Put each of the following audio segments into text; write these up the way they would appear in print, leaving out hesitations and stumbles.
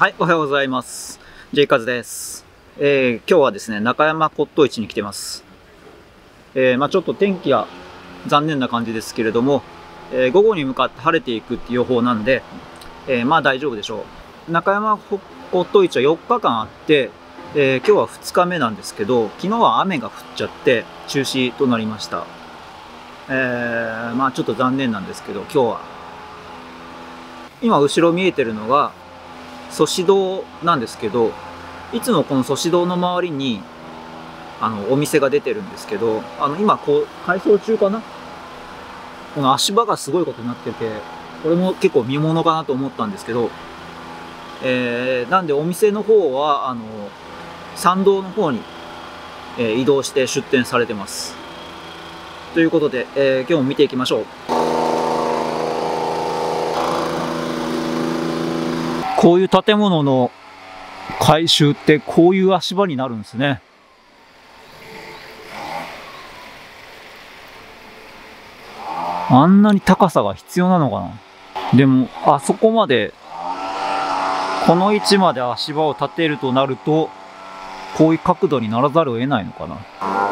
はい、おはようございます。J カズです。今日はですね、中山骨董市に来てます。ちょっと天気が残念な感じですけれども、午後に向かって晴れていくっていう予報なんで、大丈夫でしょう。中山骨董市は4日間あって、今日は2日目なんですけど、昨日は雨が降っちゃって中止となりました。ちょっと残念なんですけど、今日は。今後ろ見えてるのが、祖師堂なんですけど、いつもこの祖師堂の周りにお店が出てるんですけど、今改装中かな。この足場がすごいことになってて、これも結構見ものかなと思ったんですけど、なんでお店の方は参道の方に、移動して出店されてます。ということで、今日も見ていきましょう。こういう建物の改修ってこういう足場になるんですね。あんなに高さが必要なのかな。でもあそこまでこの位置まで足場を立てるとなると、こういう角度にならざるを得ないのかな。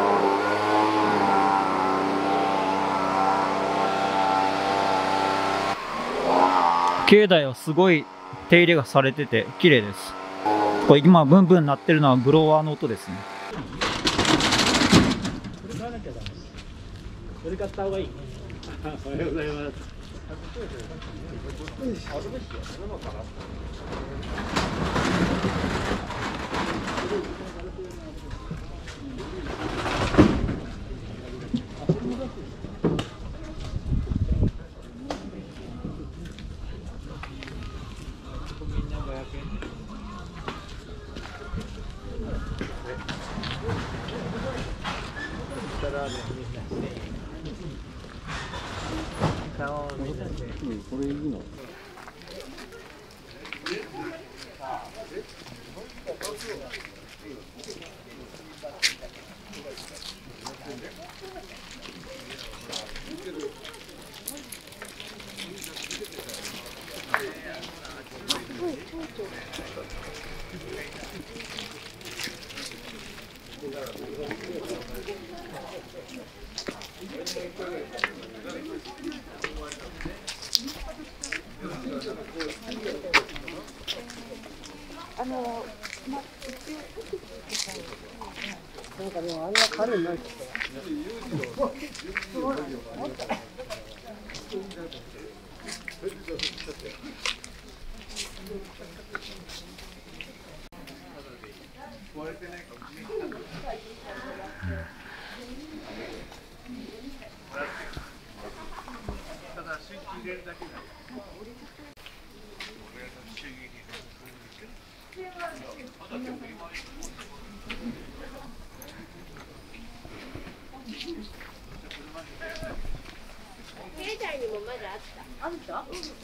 境内はすごい手入れがされてて綺麗です。これ今ブンブン鳴ってるのはブロワーの音ですね。 これ買わなきゃダメ。これ買った方がいい。おはようございます。これいいの。なんかでもあんな軽いないって経済にもまだあった。あった？そうですね。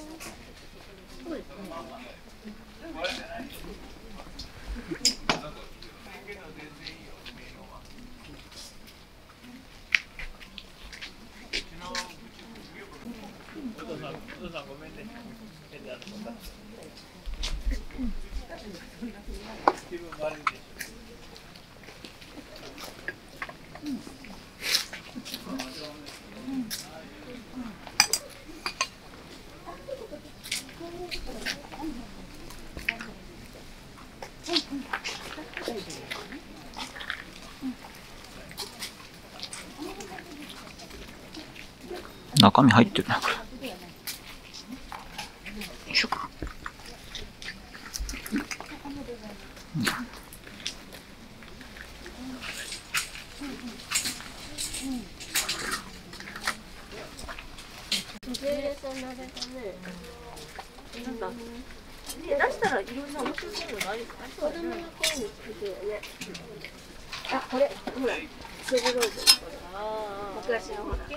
お父さんごめんね。気分悪いでしょ。 中身入ってるなこれ。よいしょ。 出したらいろんな面白いのがある。子供の頃に作ってよね。あ、これほら、ソブローズ。昔のほら。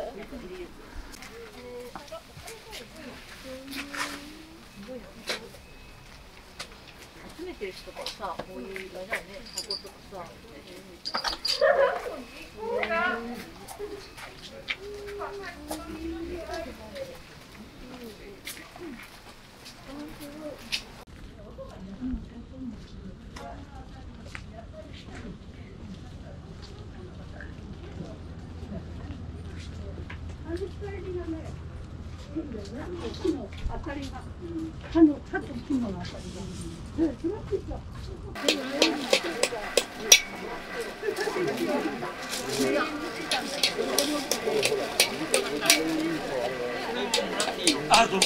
集めてる人とかさ、こういうあれだよね、箱とかさ。 あ、どうぞ。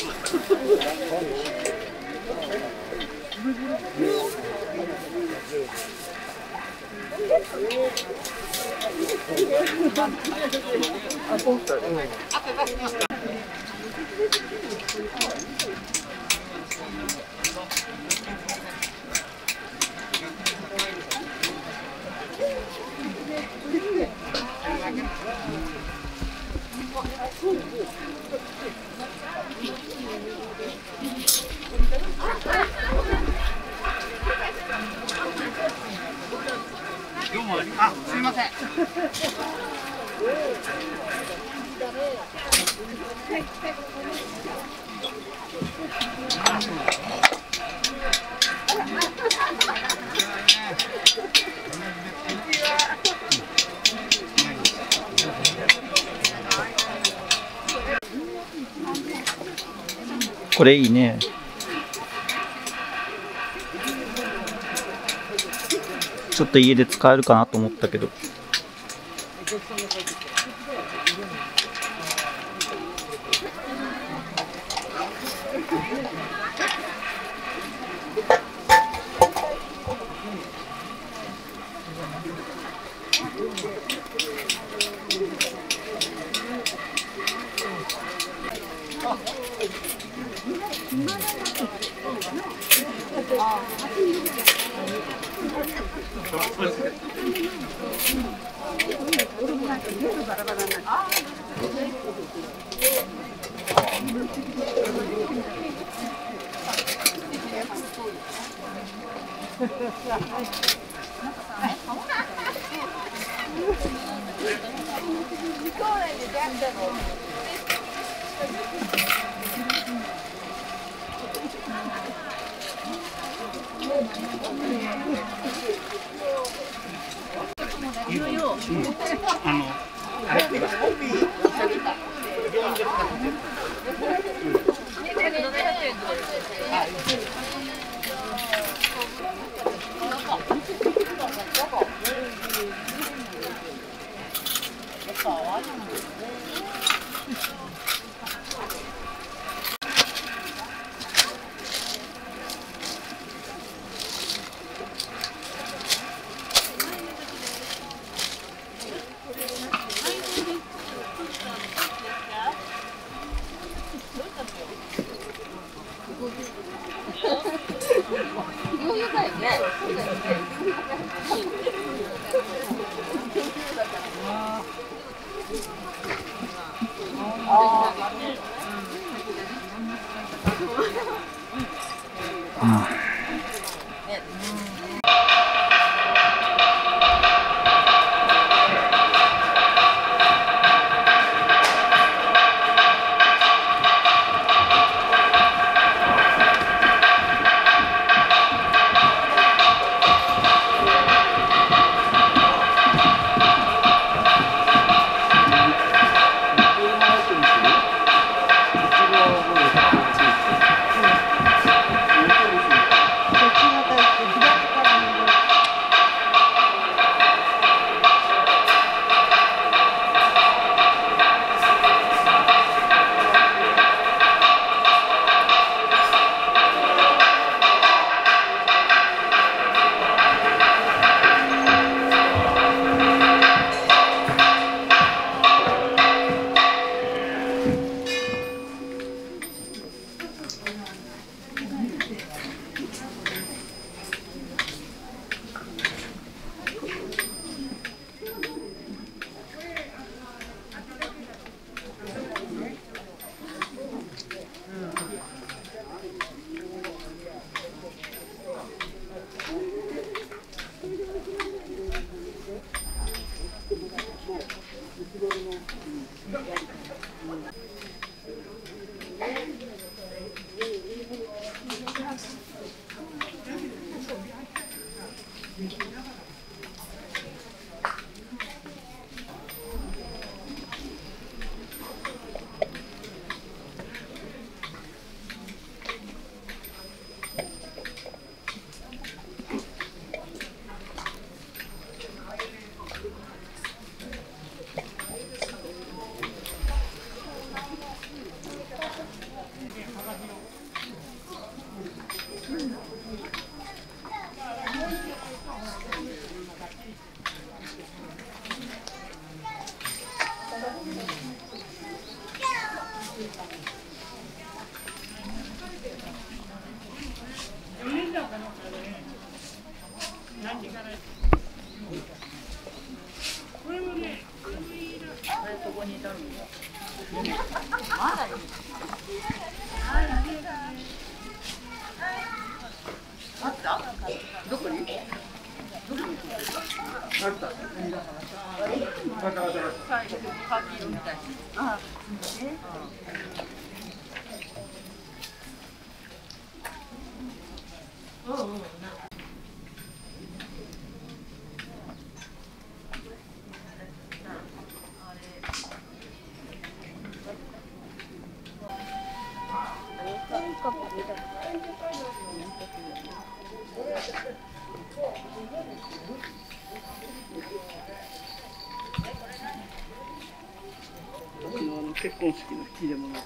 どうも、あ、すいません。 これいいね。ちょっと家で使えるかなと思ったけど。 あ結婚式の引き出物。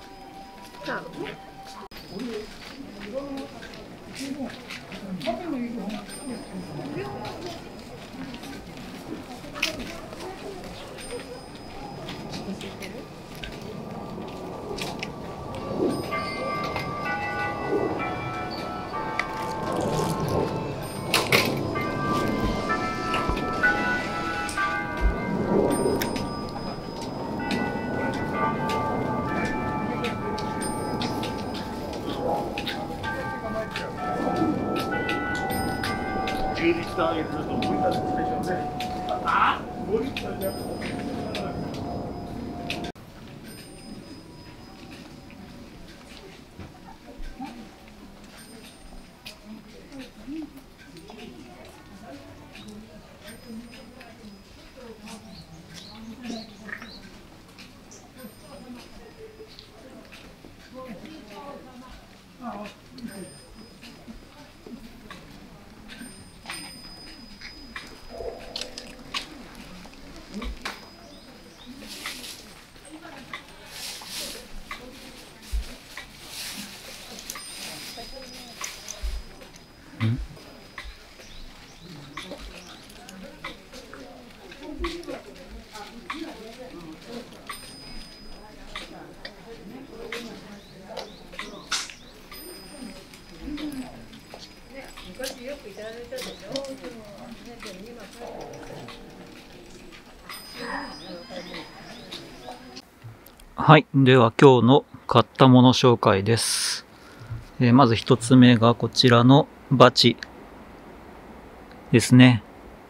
はい。では今日の買ったもの紹介です。まず一つ目がこちらのバチですね。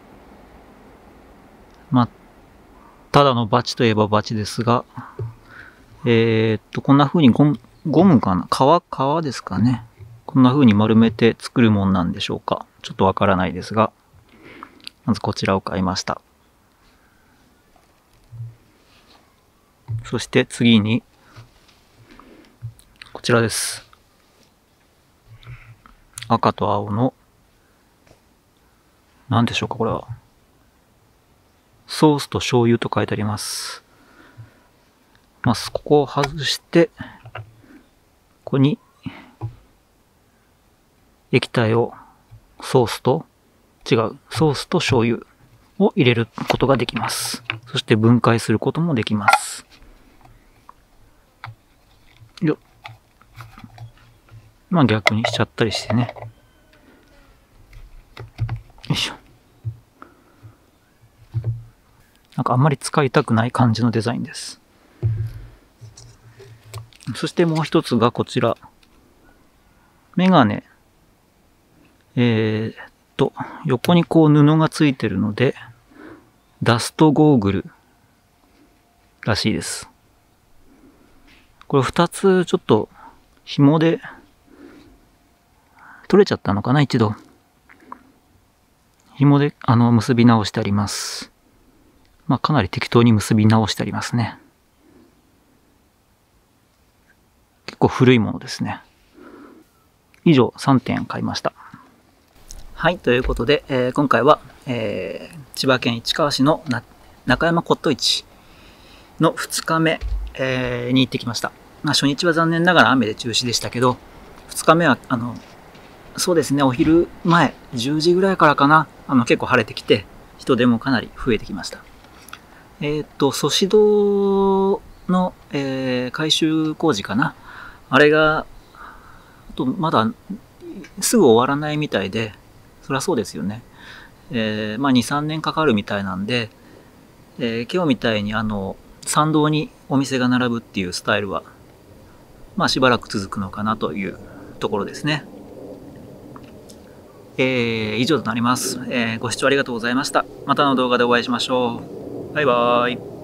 ただのバチといえばバチですが、こんな風にゴムかな革ですかね。こんな風に丸めて作るもんなんでしょうか。ちょっとわからないですが、まずこちらを買いました。そして次に、こちらです。赤と青の、何でしょうか、これは。ソースと醤油と書いてあります。ここを外して、ここに、液体を、ソースと醤油を入れることができます。そして分解することもできます。逆にしちゃったりしてね。よいしょ。あんまり使いたくない感じのデザインです。そしてもう一つがこちら。メガネ。横にこう布がついてるので、ダストゴーグルらしいです。これ二つちょっと紐で取れちゃったのかな、一度。紐で結び直してあります。かなり適当に結び直してありますね。結構古いものですね。以上3点買いました。はい、ということで、今回は、千葉県市川市の中山骨董市の2日目、に行ってきました。初日は残念ながら雨で中止でしたけど、2日目はそうですね、お昼前10時ぐらいからかな、結構晴れてきて人手もかなり増えてきました。蘇市道の、改修工事かな、あれがまだすぐ終わらないみたいで、そりゃそうですよね。 まあ、2、3年かかるみたいなんで、今日みたいに参道にお店が並ぶっていうスタイルは、まあ、しばらく続くのかなというところですね。以上となります。ご視聴ありがとうございました。またの動画でお会いしましょう。バイバーイ。